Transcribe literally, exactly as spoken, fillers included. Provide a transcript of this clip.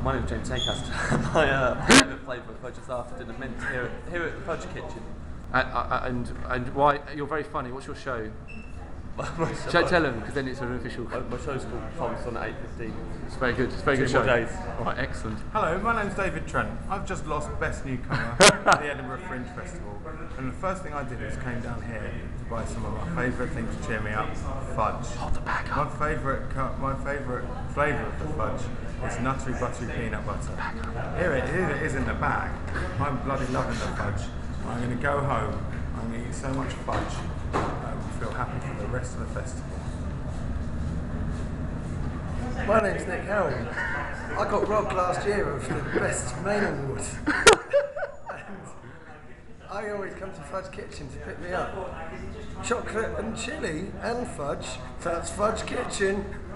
My name's James Acaster. My uh, favourite flavour of fudge is after dinner mint here at, here at the Fudge Kitchen. And, uh, and and why you're very funny. What's your show? Show, tell them, because then it's an official. My, my show's called Tom's on at eight fifteen. It's very good. It's a very Two good show. more days. All right, excellent. Hello, my name's David Trent. I've just lost Best Newcomer at the Edinburgh Fringe Festival, and the first thing I did was came down here to buy some of my favourite things to cheer me up: fudge. Hold the bag up. My favourite, my favourite flavour of the fudge is nuttery buttery peanut butter. Here it, here it is in the bag. I'm bloody loving the fudge. I'm going to go home. I'm going to eat so much fudge. I will feel happy for the rest of the festival. My name's Nick Helm. I got robbed last year of the Best Main Award. And I always come to Fudge Kitchen to pick me up. Chocolate and chilli and fudge. So that's Fudge Kitchen.